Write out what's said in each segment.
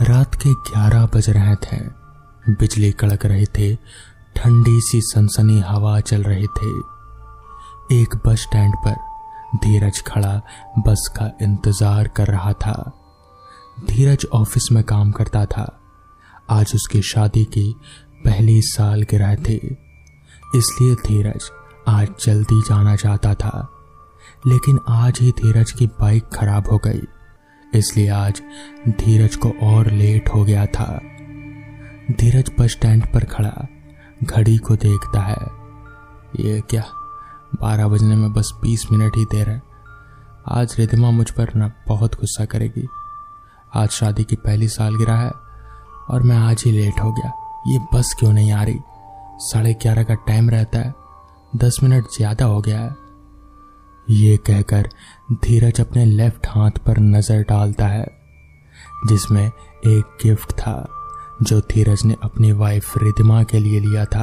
रात के 11 बज रहे थे। बिजली कड़क रही थी, ठंडी सी सनसनी हवा चल रही थी। एक बस स्टैंड पर धीरज खड़ा बस का इंतजार कर रहा था। धीरज ऑफिस में काम करता था। आज उसकी शादी की पहली सालगिरह थी, इसलिए धीरज आज जल्दी जाना चाहता था। लेकिन आज ही धीरज की बाइक खराब हो गई, इसलिए आज धीरज को और लेट हो गया था। धीरज बस स्टैंड पर खड़ा घड़ी को देखता है। ये क्या, 12 बजने में बस 20 मिनट ही देर है। आज रिद्धिमा मुझ पर ना बहुत गुस्सा करेगी। आज शादी की पहली सालगिरह है और मैं आज ही लेट हो गया। ये बस क्यों नहीं आ रही? 11:30 का टाइम रहता है, 10 मिनट ज्यादा हो गया है। ये कहकर धीरज अपने लेफ्ट हाथ पर नजर डालता है, जिसमें एक गिफ्ट था जो धीरज ने अपनी वाइफ रिद्धिमा के लिए लिया था।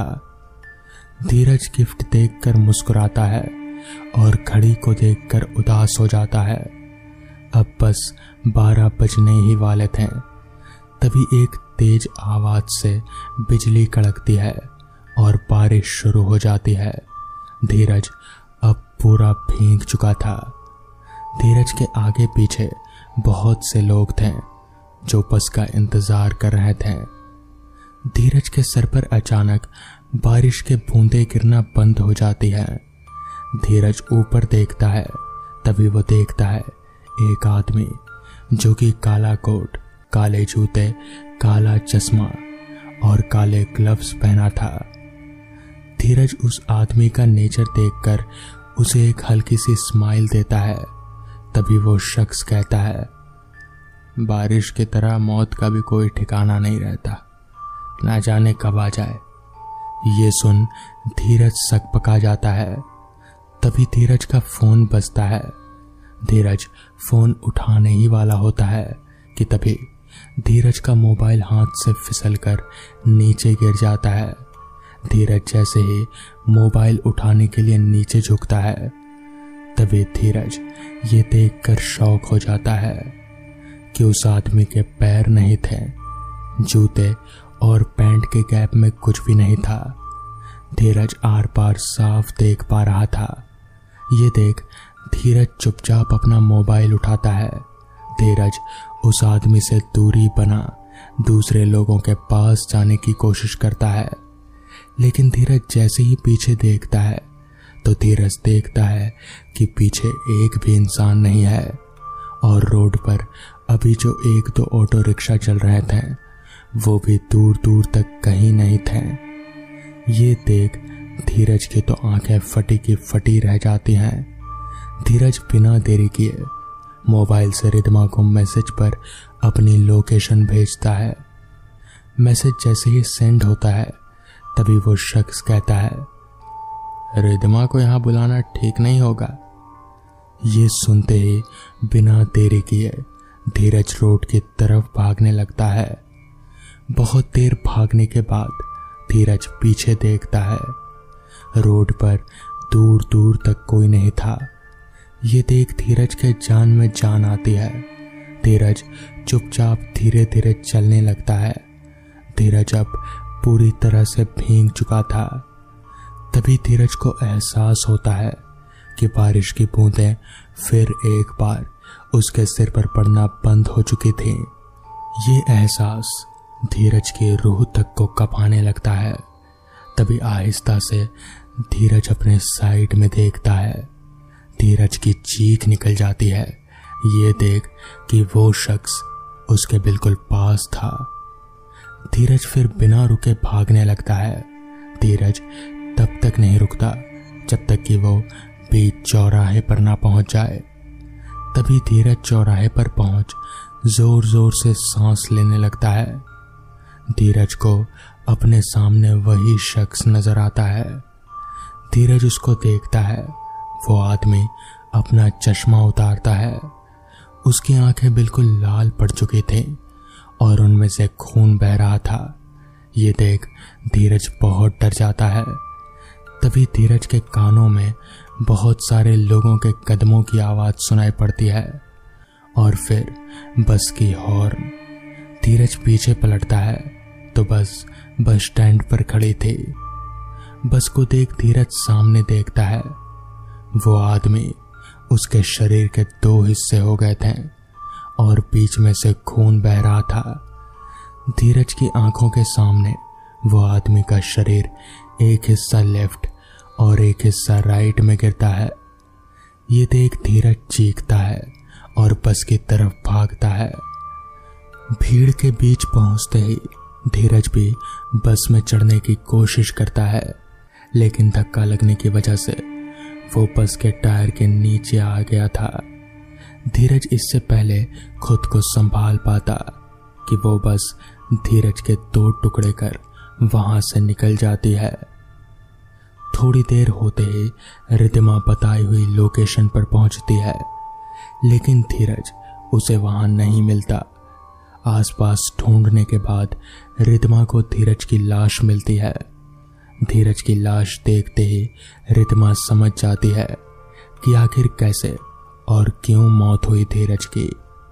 धीरज गिफ्ट देखकर मुस्कुराता है और घड़ी को देखकर उदास हो जाता है। अब बस 12 बजने ही वाले थे, तभी एक तेज आवाज से बिजली कड़कती है और बारिश शुरू हो जाती है। धीरज अब पूरा भीग चुका था। धीरज के आगे पीछे बहुत से लोग थे जो बस का इंतजार कर रहे थे। धीरज के सर पर अचानक बारिश के बूंदें गिरना बंद हो जाती है। धीरज ऊपर देखता है, तभी वो देखता है एक आदमी जो कि काला कोट, काले जूते, काला चश्मा और काले ग्लव्स पहना था। धीरज उस आदमी का नेचर देखकर उसे एक हल्की सी स्माइल देता है। तभी वो शख्स कहता है, बारिश की तरह मौत का भी कोई ठिकाना नहीं रहता, ना जाने कब आ जाए। ये सुन धीरज सकपका जाता है। तभी धीरज का फोन बजता है। धीरज फोन उठाने ही वाला होता है कि तभी धीरज का मोबाइल हाथ से फिसलकर नीचे गिर जाता है। धीरज जैसे ही मोबाइल उठाने के लिए नीचे झुकता है, तभी धीरज ये देखकर शॉक हो जाता है कि उस आदमी के पैर नहीं थे, जूते और पैंट के गैप में कुछ भी नहीं था। धीरज आर पार साफ देख पा रहा था। ये देख धीरज चुपचाप अपना मोबाइल उठाता है। धीरज उस आदमी से दूरी बना दूसरे लोगों के पास जाने की कोशिश करता है, लेकिन धीरज जैसे ही पीछे देखता है तो धीरज देखता है कि पीछे एक भी इंसान नहीं है और रोड पर अभी जो 1-2 ऑटो रिक्शा चल रहे थे वो भी दूर दूर तक कहीं नहीं थे। ये देख धीरज की तो आंखें फटी की फटी रह जाती हैं। धीरज बिना देरी किए मोबाइल से रिद्धिमा को मैसेज पर अपनी लोकेशन भेजता है। मैसेज जैसे ही सेंड होता है, तभी वो शख्स कहता है, रिद्धिमा को यहां बुलाना ठीक नहीं होगा। ये सुनते ही बिना देरी किए धीरज रोड की तरफ भागने लगता है। बहुत देर भागने के बाद धीरज पीछे देखता है। रोड पर दूर दूर तक कोई नहीं था। ये देख धीरज के जान में जान आती है। धीरज चुपचाप धीरे धीरे चलने लगता है। धीरज अब पूरी तरह से भीग चुका था। तभी धीरज को एहसास होता है कि बारिश की बूंदें फिर एक बार उसके सिर पर पड़ना बंद हो चुकी थी। ये एहसास धीरज की रूह तक को कँपाने लगता है। तभी आहिस्ता से धीरज अपने साइड में देखता है। धीरज की चीख निकल जाती है ये देख कि वो शख्स उसके बिल्कुल पास था। धीरज फिर बिना रुके भागने लगता है। धीरज तब तक नहीं रुकता जब तक कि वो बीच चौराहे पर ना पहुंच जाए। तभी धीरज चौराहे पर पहुंच जोर जोर से सांस लेने लगता है। धीरज को अपने सामने वही शख्स नजर आता है। धीरज उसको देखता है। वो आदमी अपना चश्मा उतारता है। उसकी आंखें बिल्कुल लाल पड़ चुकी थी और उनमें से खून बह रहा था। ये देख धीरज बहुत डर जाता है। तभी धीरज के कानों में बहुत सारे लोगों के कदमों की आवाज सुनाई पड़ती है और फिर बस की हॉर्न। धीरज पीछे पलटता है तो बस स्टैंड पर खड़ी थी। बस को देख धीरज सामने देखता है। वो आदमी, उसके शरीर के 2 हिस्से हो गए थे और बीच में से खून बह रहा था। धीरज की आंखों के सामने वो आदमी का शरीर एक हिस्सा लेफ्ट और एक हिस्सा राइट में गिरता है। ये देख धीरज चीखता है और बस की तरफ भागता है। भीड़ के बीच पहुंचते ही धीरज भी बस में चढ़ने की कोशिश करता है, लेकिन धक्का लगने की वजह से वो बस के टायर के नीचे आ गया था। धीरज इससे पहले खुद को संभाल पाता कि वो बस धीरज के 2 टुकड़े कर वहां से निकल जाती है। थोड़ी देर होते ही रिद्धिमा बताई हुई लोकेशन पर पहुंचती है, लेकिन धीरज उसे वहां नहीं मिलता। आसपास ढूंढने के बाद रिद्धिमा को धीरज की लाश मिलती है। धीरज की लाश देखते ही रिद्धिमा समझ जाती है कि आखिर कैसे और क्यों मौत हुई धीरज की।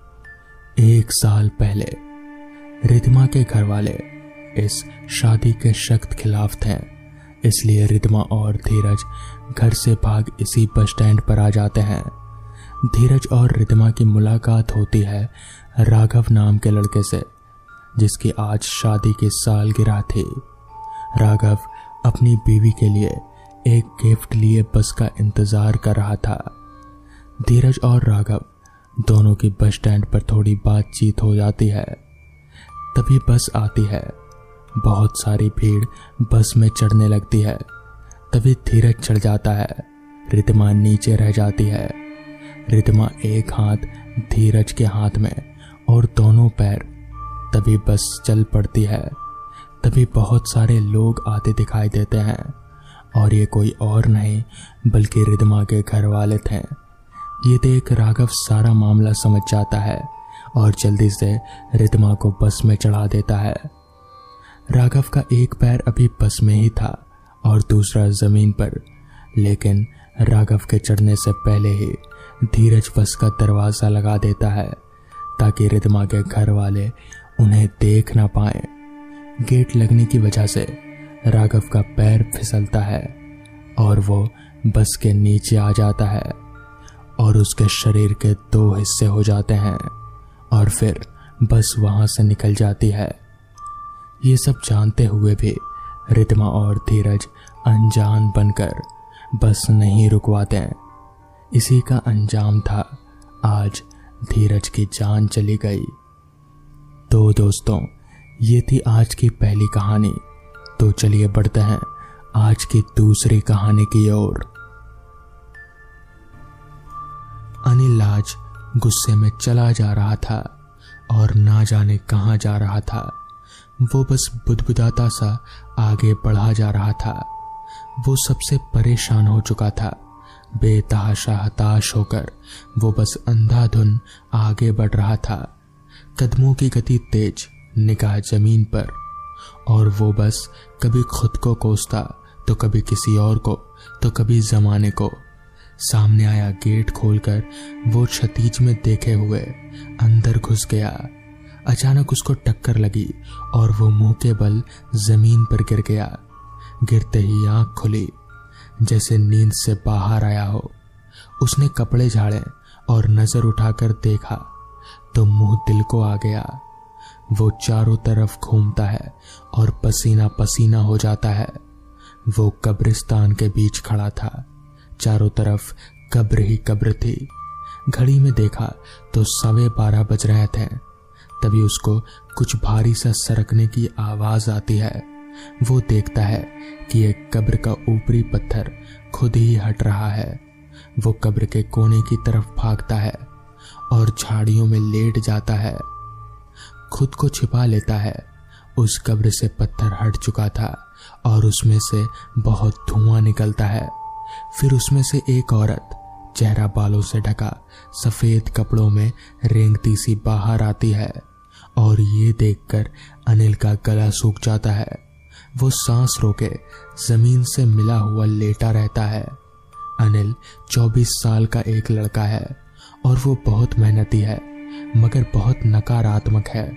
1 साल पहले रिद्धिमा के घर वाले इस शादी के सख्त खिलाफ थे, इसलिए रिद्धिमा और धीरज घर से भाग इसी बस स्टैंड पर आ जाते हैं। धीरज और रिद्धिमा की मुलाकात होती है राघव नाम के लड़के से, जिसकी आज शादी की सालगिरह थी। राघव अपनी बीवी के लिए एक गिफ्ट लिए बस का इंतजार कर रहा था। धीरज और राघव दोनों की बस स्टैंड पर थोड़ी बातचीत हो जाती है। तभी बस आती है। बहुत सारी भीड़ बस में चढ़ने लगती है। तभी धीरज चढ़ जाता है, रिद्धिमा नीचे रह जाती है। रिद्धिमा एक हाथ धीरज के हाथ में और दोनों पैर। तभी बस चल पड़ती है। तभी बहुत सारे लोग आते दिखाई देते हैं और ये कोई और नहीं बल्कि रिद्धिमा के घर वाले थे। ये देख राघव सारा मामला समझ जाता है और जल्दी से रिद्धिमा को बस में चढ़ा देता है। राघव का एक पैर अभी बस में ही था और दूसरा जमीन पर, लेकिन राघव के चढ़ने से पहले ही धीरज बस का दरवाजा लगा देता है ताकि रिद्धिमा के घर वाले उन्हें देख ना पाए। गेट लगने की वजह से राघव का पैर फिसलता है और वो बस के नीचे आ जाता है और उसके शरीर के 2 हिस्से हो जाते हैं और फिर बस वहां से निकल जाती है। ये सब जानते हुए भी रिद्धिमा और धीरज अनजान बनकर बस नहीं रुकवाते। इसी का अंजाम था आज धीरज की जान चली गई। तो दोस्तों, ये थी आज की पहली कहानी। तो चलिए बढ़ते हैं आज की दूसरी कहानी की ओर। अनिल आज गुस्से में चला जा रहा था और ना जाने कहां जा रहा था। वो बस बुदबुदाता सा आगे बढ़ा जा रहा था। वो सबसे परेशान हो चुका था। बेतहाशा हताश होकर वो बस अंधाधुन आगे बढ़ रहा था। कदमों की गति तेज, निगाह जमीन पर, और वो बस कभी खुद को कोसता तो कभी किसी और को तो कभी जमाने को। सामने आया गेट खोलकर वो क्षितिज में देखे हुए अंदर घुस गया। अचानक उसको टक्कर लगी और वो मुंह के बल जमीन पर गिर गया। गिरते ही आंख खुली जैसे नींद से बाहर आया हो। उसने कपड़े झाड़े और नजर उठाकर देखा तो मुंह दिल को आ गया। वो चारों तरफ घूमता है और पसीना पसीना हो जाता है। वो कब्रिस्तान के बीच खड़ा था। चारों तरफ कब्र ही कब्र थी। घड़ी में देखा तो 12:15 बज रहे थे। तभी उसको कुछ भारी सा सरकने की आवाज आती है। वो देखता है कि एक कब्र का ऊपरी पत्थर खुद ही हट रहा है। वो कब्र के कोने की तरफ भागता है और झाड़ियों में लेट जाता है। खुद को छिपा लेता है। उस कब्र से पत्थर हट चुका था और उसमें से बहुत धुआं निकलता है। फिर उसमें से एक औरत, चेहरा बालों से ढका, सफेद कपड़ों में रेंगती सी बाहर आती है और ये देखकर अनिल का गला सूख जाता है। वो सांस रोके जमीन से मिला हुआ लेटा रहता है। अनिल 24 साल का एक लड़का है और वो बहुत मेहनती है मगर बहुत नकारात्मक है।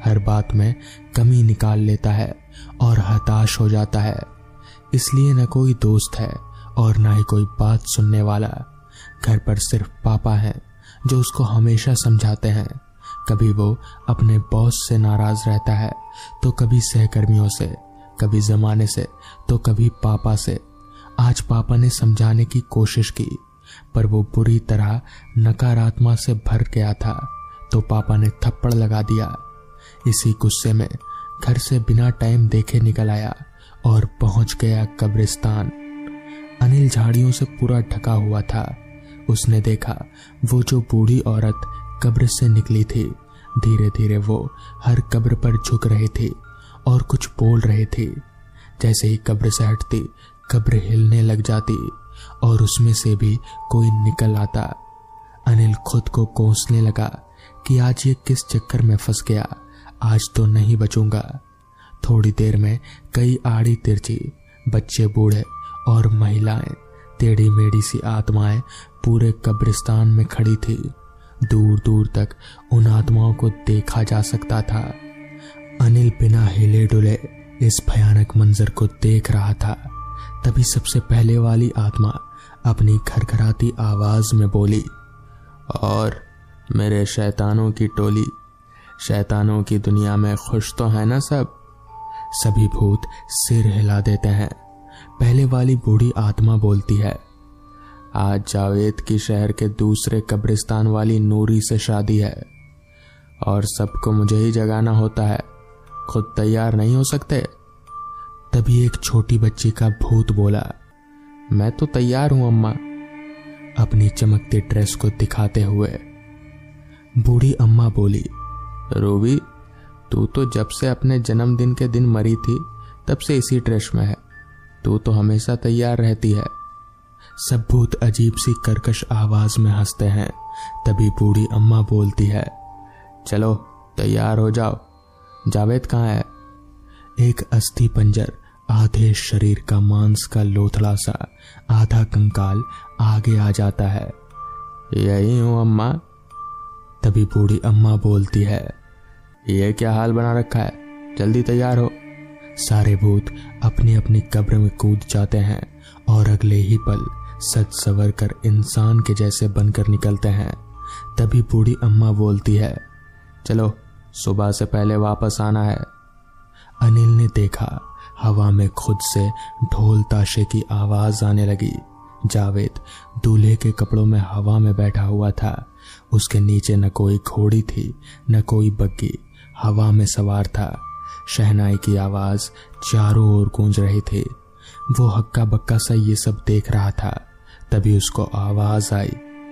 हर बात में कमी निकाल लेता है और हताश हो जाता है। इसलिए न कोई दोस्त है और ना ही कोई बात सुनने वाला। घर पर सिर्फ पापा हैं जो उसको हमेशा समझाते हैं। कभी वो अपने बॉस से नाराज रहता है तो कभी सहकर्मियों से, कभी जमाने से तो कभी पापा से। आज पापा ने समझाने की कोशिश की पर वो बुरी तरह नकारात्मक से भर गया था तो पापा ने थप्पड़ लगा दिया। इसी गुस्से में घर से बिना टाइम देखे निकल आया और पहुंच गया कब्रिस्तान। अनिल झाड़ियों से पूरा ढका हुआ था। उसने देखा वो जो बूढ़ी औरत कब्र से निकली थी, धीरे धीरे वो हर कब्र पर झुक रही थी और कुछ बोल रही थी। जैसे ही कब्र से हटती, कब्र हिलने लग जाती और उसमें से भी कोई निकल आता। अनिल खुद को कोसने लगा कि आज ये किस चक्कर में फंस गया, आज तो नहीं बचूंगा। थोड़ी देर में कई आड़ी तिरछी, बच्चे, बूढ़े और महिलाएं, टेढ़ी मेढ़ी सी आत्माएं पूरे कब्रिस्तान में खड़ी थी। दूर दूर तक उन आत्माओं को देखा जा सकता था। अनिल बिना हिले डुले इस भयानक मंजर को देख रहा था। तभी सबसे पहले वाली आत्मा अपनी खरखराती आवाज में बोली, और मेरे शैतानों की टोली, शैतानों की दुनिया में खुश तो है ना सब। सभी भूत सिर हिला देते हैं। पहले वाली बूढ़ी आत्मा बोलती है, आज जावेद की शहर के दूसरे कब्रिस्तान वाली नूरी से शादी है और सबको मुझे ही जगाना होता है, खुद तैयार नहीं हो सकते। तभी एक छोटी बच्ची का भूत बोला, मैं तो तैयार हूं अम्मा, अपनी चमकती ड्रेस को दिखाते हुए। बूढ़ी अम्मा बोली, रूबी तू तो जब से अपने जन्मदिन के दिन मरी थी तब से इसी ड्रेस में है, तू तो हमेशा तैयार रहती है। सब भूत अजीब सी कर्कश आवाज में हंसते हैं। तभी बूढ़ी अम्मा बोलती है, चलो तैयार हो जाओ, जावेद कहाँ है। एक अस्थि पंजर, आधे शरीर का मांस का लोथड़ा सा आधा कंकाल आगे आ जाता है। यही हूं अम्मा। तभी बूढ़ी अम्मा बोलती है, ये क्या हाल बना रखा है, जल्दी तैयार हो। सारे भूत अपनी अपनी कब्र में कूद जाते हैं और अगले ही पल सज सवर कर इंसान के जैसे बनकर निकलते हैं। तभी बूढ़ी अम्मा बोलती है, चलो सुबह से पहले वापस आना है। अनिल ने देखा हवा में खुद से ढोल ताशे की आवाज आने लगी। जावेद दूल्हे के कपड़ों में हवा में बैठा हुआ था। उसके नीचे न कोई घोड़ी थी न कोई बग्गी, हवा में सवार था। शहनाई की आवाज चारों ओर गूंज रही थी। वो हक्का बक्का सा ये सब देख रहा था। तभी उसको आवाज आई,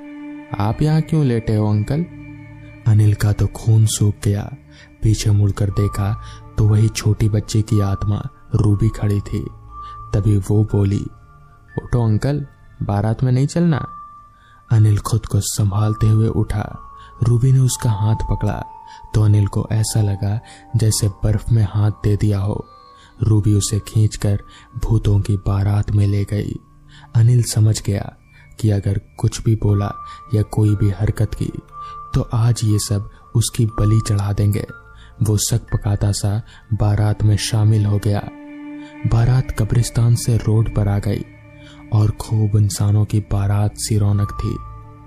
आप यहाँ क्यों लेटे हो अंकल। अनिल का तो खून सूख गया। पीछे मुड़कर देखा तो वही छोटी बच्ची की आत्मा रूबी खड़ी थी। तभी वो बोली, उठो अंकल, बारात में नहीं चलना। अनिल खुद को संभालते हुए उठा। रूबी ने उसका हाथ पकड़ा तो अनिल को ऐसा लगा जैसे बर्फ में हाथ दे दिया हो। रूबी उसे खींचकर भूतों की बारात में ले गई। अनिल समझ गया कि अगर कुछ भी बोला या कोई भी हरकत की तो आज ये सब उसकी बलि चढ़ा देंगे। वो सक पकाता सा बारात में शामिल हो गया। बारात कब्रिस्तान से रोड पर आ गई और खूब इंसानों की बारात सी रौनक थी।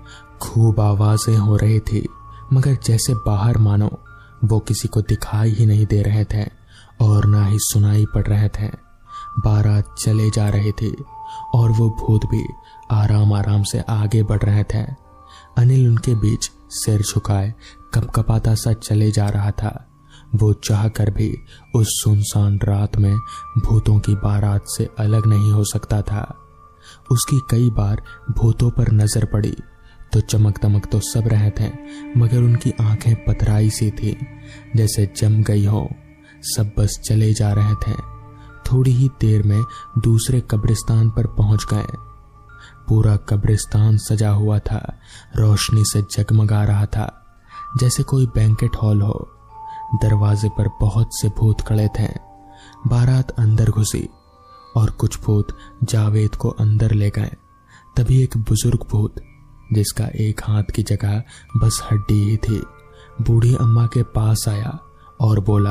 खूब आवाजें हो रही थी मगर जैसे बाहर मानो वो किसी को दिखाई ही नहीं दे रहे थे और ना ही सुनाई पड़ रहे थे। बारात चले जा रही थी और वो भूत भी आराम आराम से आगे बढ़ रहे थे। अनिल उनके बीच सिर झुकाए कपकपाता सा चले जा रहा था। वो चाह कर भी उस सुनसान रात में भूतों की बारात से अलग नहीं हो सकता था। उसकी कई बार भूतों पर नजर पड़ी तो चमक दमक तो सब रहे थे मगर उनकी आंखें पथराई सी थी, जैसे जम गई हो। सब बस चले जा रहे थे। थोड़ी ही देर में दूसरे कब्रिस्तान पर पहुंच गए। पूरा कब्रिस्तान सजा हुआ था, रोशनी से जगमगा रहा था जैसे कोई बैंकेट हॉल हो। दरवाजे पर बहुत से भूत खड़े थे। बारात अंदर घुसी और कुछ भूत जावेद को अंदर ले गए। तभी एक बुजुर्ग भूत, जिसका एक हाथ की जगह बस हड्डी ही थी, बूढ़ी अम्मा के पास आया और बोला,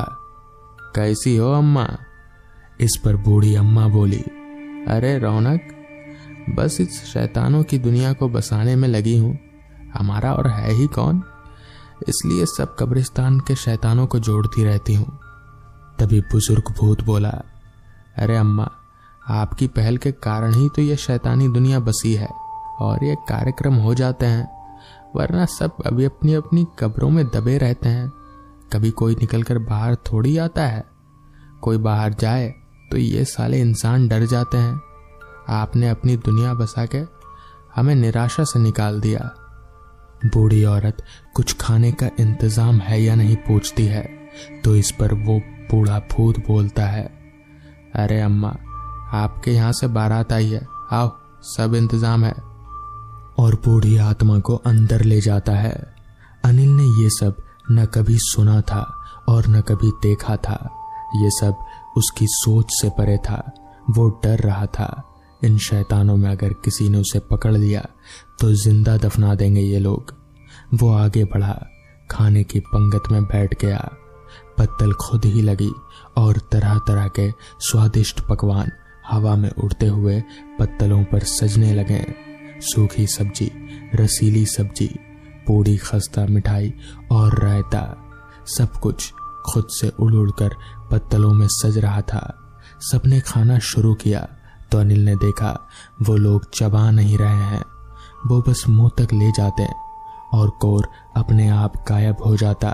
कैसी हो अम्मा? इस पर बूढ़ी अम्मा बोली, अरे रौनक, बस इस शैतानों की दुनिया को बसाने में लगी हूं। हमारा और है ही कौन, इसलिए सब कब्रिस्तान के शैतानों को जोड़ती रहती हूं। तभी बुजुर्ग भूत बोला, अरे अम्मा, आपकी पहल के कारण ही तो ये शैतानी दुनिया बसी है और ये कार्यक्रम हो जाते हैं, वरना सब अभी अपनी अपनी कब्रों में दबे रहते हैं। कभी कोई निकलकर बाहर थोड़ी आता है। कोई बाहर जाए तो ये साले इंसान डर जाते हैं। आपने अपनी दुनिया बसा के हमें निराशा से निकाल दिया। बूढ़ी औरत कुछ खाने का इंतजाम है या नहीं पूछती है तो इस पर वो बूढ़ा भूत बोलता है, अरे अम्मा, आपके यहाँ से बारात आई है, आओ, सब इंतजाम है। और बूढ़ी आत्मा को अंदर ले जाता है। अनिल ने ये सब न कभी सुना था और न कभी देखा था। ये सब उसकी सोच से परे था। वो डर रहा था, इन शैतानों में अगर किसी ने उसे पकड़ लिया तो जिंदा दफना देंगे ये लोग। वो आगे बढ़ा, खाने की पंगत में बैठ गया। पत्तल खुद ही लगी और तरह तरह के स्वादिष्ट पकवान हवा में उड़ते हुए पत्तलों पर सजने लगे। सूखी सब्जी, रसीली सब्जी, पूड़ी, खस्ता, मिठाई और रायता, सब कुछ खुद से उड़ उड़कर पत्तलों में सज रहा था। सबने खाना शुरू किया तो अनिल ने देखा वो लोग चबा नहीं रहे हैं, वो बस मुंह तक ले जाते और कोर अपने आप गायब हो जाता।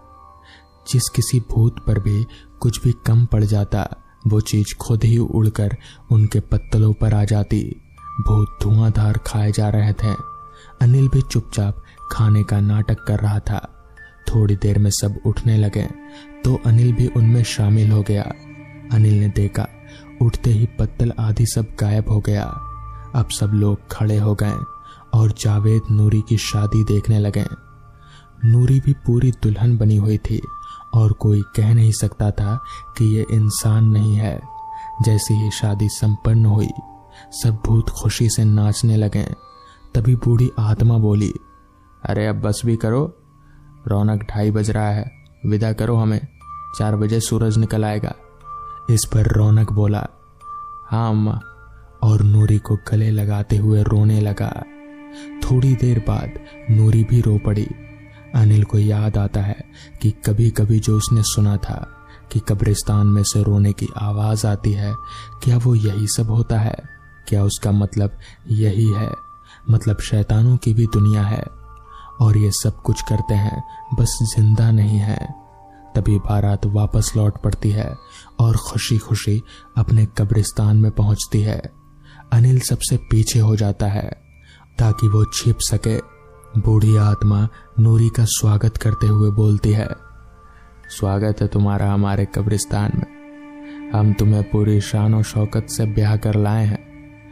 जिस किसी भूत पर भी कुछ भी कम पड़ जाता वो चीज खुद ही उड़कर उनके पत्तलों पर आ जाती। भूत धुआंधार खाए जा रहे थे। अनिल भी चुपचाप खाने का नाटक कर रहा था। थोड़ी देर में सब उठने लगे तो अनिल भी उनमें शामिल हो गया। अनिल ने देखा उठते ही पत्तल आदि सब गायब हो गया। अब सब लोग खड़े हो गए और जावेद नूरी की शादी देखने लगे। नूरी भी पूरी दुल्हन बनी हुई थी और कोई कह नहीं सकता था कि ये इंसान नहीं है। जैसे ही शादी संपन्न हुई सब भूत खुशी से नाचने लगे। तभी बूढ़ी आत्मा बोली, अरे अब बस भी करो, रौनक 2:30 बज रहा है, विदा करो हमें, 4 बजे सूरज निकल आएगा। इस पर रौनक बोला, हाँ अम्मा, और नूरी को गले लगाते हुए रोने लगा। थोड़ी देर बाद नूरी भी रो पड़ी। अनिल को याद आता है कि कभी कभी जो उसने सुना था कि कब्रिस्तान में से रोने की आवाज आती है, क्या वो यही सब होता है? क्या उसका मतलब यही है? मतलब शैतानों की भी दुनिया है और ये सब कुछ करते हैं, बस जिंदा नहीं है। तभी बारात वापस लौट पड़ती है और खुशी खुशी अपने कब्रिस्तान में पहुंचती है। अनिल सबसे पीछे हो जाता है ताकि वो छिप सके। बूढ़ी आत्मा नूरी का स्वागत करते हुए बोलती है, स्वागत है तुम्हारा हमारे कब्रिस्तान में। हम तुम्हें पूरी शान और शौकत से ब्याह कर लाए हैं,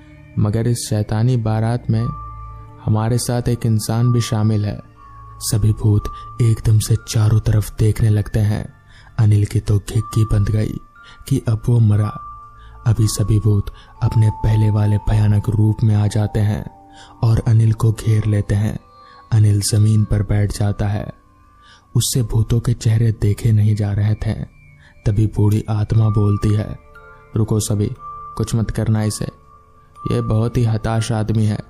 मगर इस शैतानी बारात में हमारे साथ एक इंसान भी शामिल है। सभी भूत एकदम से चारों तरफ देखने लगते हैं। अनिल की तो घिक्की बंध गई कि अब वो मरा। अभी सभी भूत अपने पहले वाले भयानक रूप में आ जाते हैं और अनिल को घेर लेते हैं। अनिल जमीन पर बैठ जाता है। उससे भूतों के चेहरे देखे नहीं जा रहे थे। तभी बूढ़ी आत्मा बोलती है, रुको सभी, कुछ मत करना इसे, ये बहुत ही हताश आदमी है।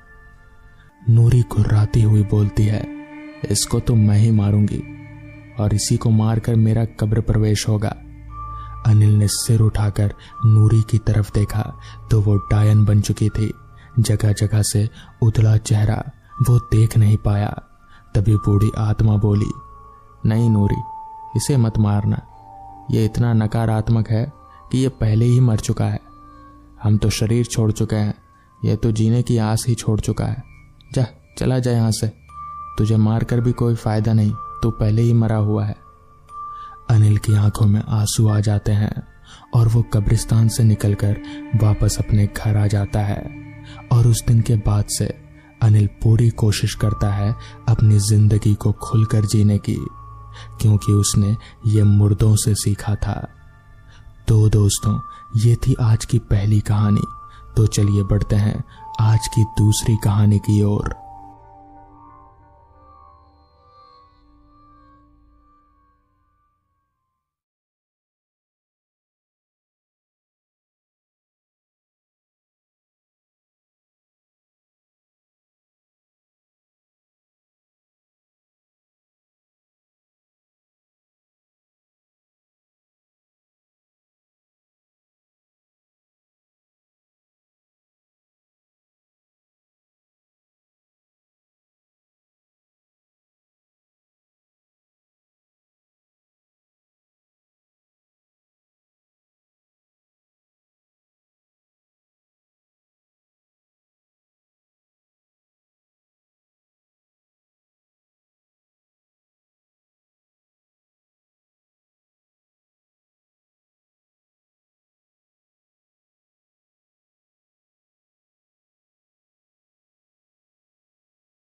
नूरी घुर्राती हुई बोलती है, इसको तो मैं ही मारूंगी और इसी को मारकर मेरा कब्र प्रवेश होगा। अनिल ने सिर उठाकर नूरी की तरफ देखा तो वो डायन बन चुकी थी। जगह जगह से उतला चेहरा वो देख नहीं पाया। तभी बूढ़ी आत्मा बोली, नहीं नूरी, इसे मत मारना, ये इतना नकारात्मक है कि ये पहले ही मर चुका है। हम तो शरीर छोड़ चुके हैं, ये तो जीने की आस ही छोड़ चुका है। जा, चला जा यहाँ से, तुझे मारकर भी कोई फायदा नहीं, तू पहले ही मरा हुआ है। अनिल की आंखों में आंसू आ जाते हैं और वो कब्रिस्तान से निकलकर वापस अपने घर आ जाता है। और उस दिन के बाद से अनिल पूरी कोशिश करता है अपनी जिंदगी को खुलकर जीने की, क्योंकि उसने ये मुर्दों से सीखा था। तो दोस्तों, ये थी आज की पहली कहानी। तो चलिए बढ़ते हैं आज की दूसरी कहानी की ओर।